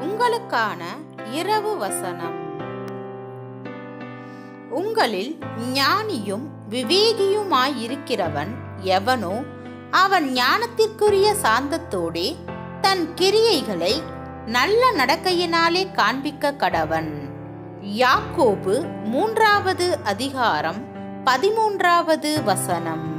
உங்களுக்கான இரவு வசனம். உங்களில் ஞானியும் விவேகியுமாயிருக்கிறவன் எவனோ அவன் ஞானத்திற்குரிய சாந்தத்தோடே தன் கிரியைகளை நல்ல நடக்கையினாலே காண்பிக்க கடவன். யாக்கோபு 3 அதிகாரம் 13 வசனம்.